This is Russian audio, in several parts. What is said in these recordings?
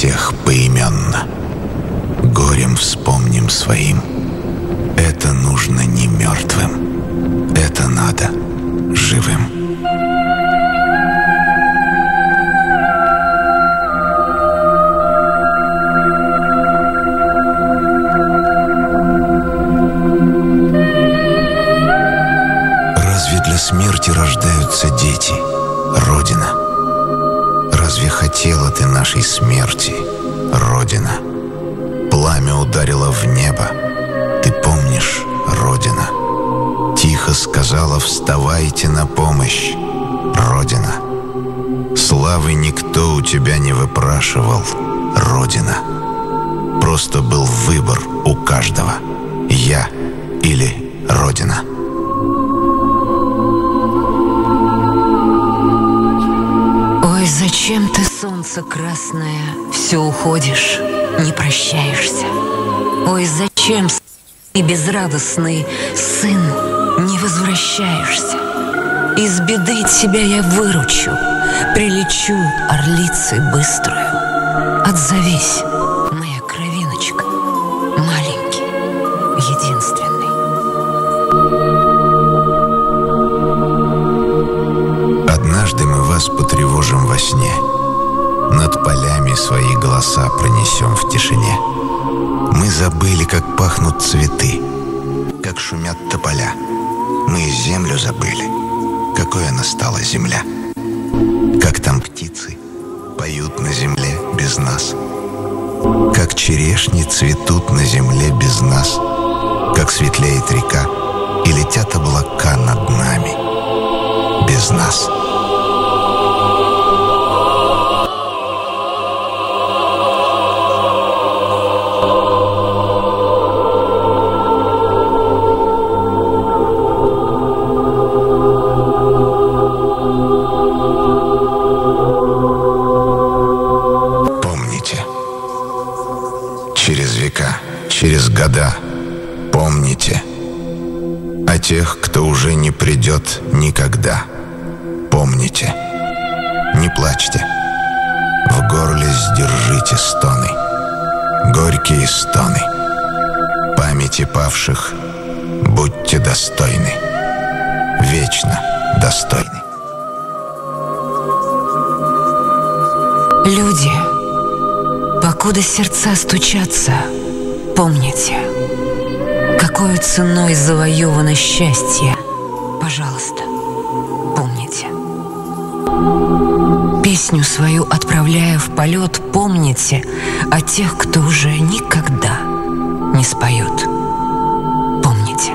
всех поименно. Горем вспомним своим. Это нужно не мертвым, это надо живым. Разве для смерти рождаются дети, Родина? Разве хотела ты нашей смерти, Родина? Пламя ударило в небо. Ты помнишь, Родина? Тихо сказала: вставайте на помощь, Родина. Славы никто у тебя не выпрашивал, Родина. Просто был выбор у каждого: я или Родина. Ой, зачем ты, солнце красное, все уходишь, не прощаешься? Ой, зачем ты безрадостный сын, не возвращаешься? Из беды тебя я выручу, прилечу орлицей быструю. Отзовись, моя кровиночка, маленький, единственный. Однажды мы вас потревожим во сне, над полями свои голоса пронесем в тишине. Мы забыли, как пахнут цветы, как шумят тополя. Мы и землю забыли, какой она стала земля. Как там птицы поют на земле без нас, как черешни цветут на земле без нас, как светлеет река и летят облака над нами без нас. Через века, через года помните о тех, кто уже не придет никогда. Помните, не плачьте, в горле сдержите стоны, горькие стоны. Памяти павших будьте достойны, вечно достойны. Люди, покуда сердца стучатся, помните, какой ценой завоевано счастье. Пожалуйста, помните. Песню свою отправляя в полет, помните о тех, кто уже никогда не споет. Помните.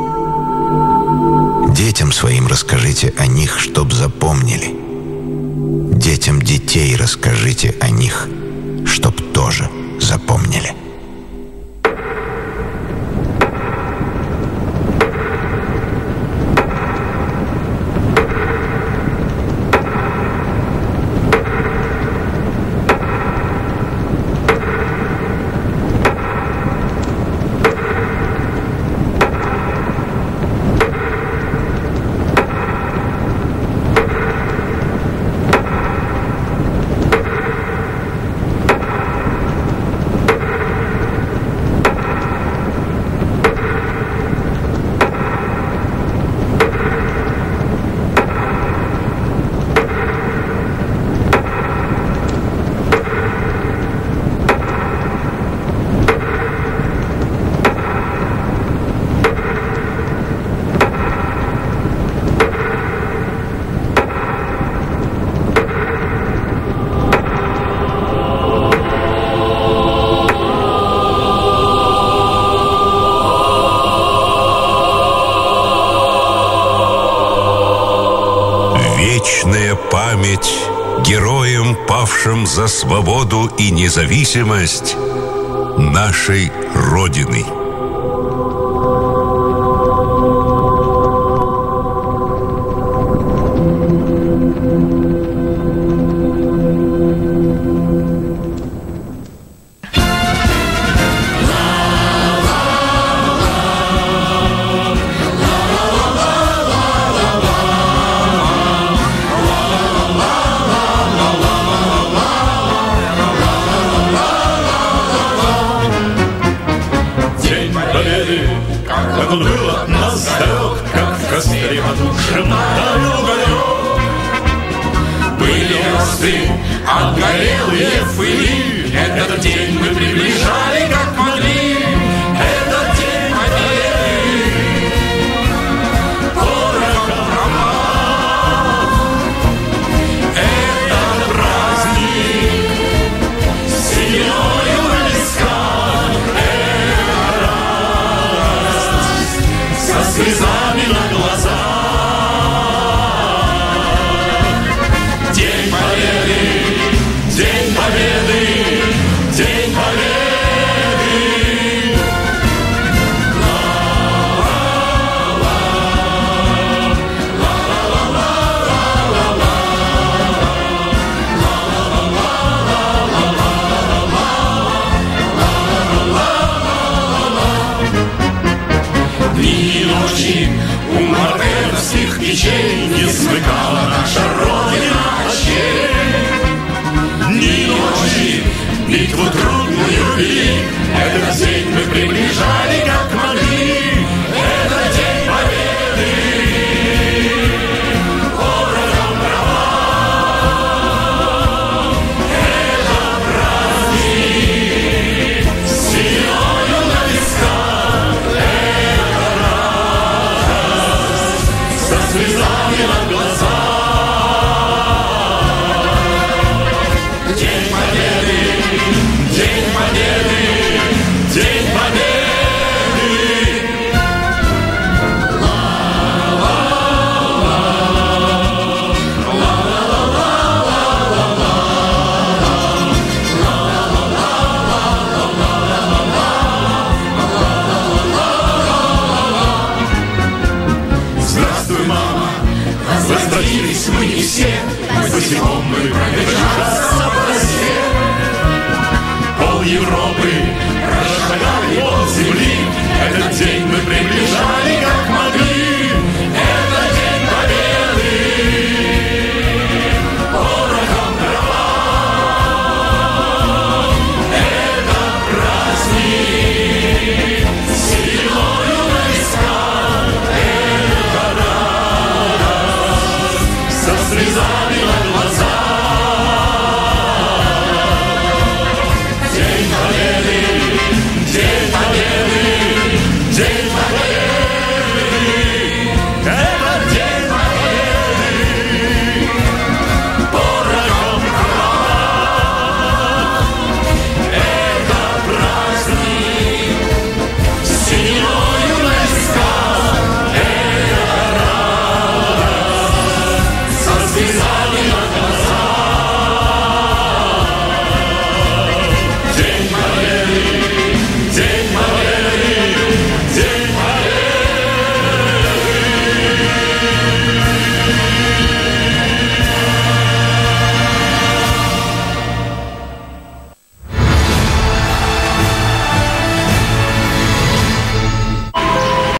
Детям своим расскажите о них, чтоб запомнили. Детям детей расскажите о них, чтоб тоже запомнили. Вечная память героям, павшим за свободу и независимость нашей Родины. нашем уголек. Были росты, обгорелые в пыли, этот день мы приближали как могли. Этот день победы порохом пропал. Этот праздник с сединою на висках, это радость со слезами на глазах. День победы, день победы, день победы. Дни и ночи у мартеновских печей не смыкала наша Родина очей. Дни и ночи битву трудную вели, этот день мы приближали как могли. Это день победы порохом пропал. Это праздник с сединою на висках, это радость со слезами на глазах. День победы, день победы, день победы. Здравствуй, мама, возвратились мы не все, босиком мы пробежаться по росе. Пол Европы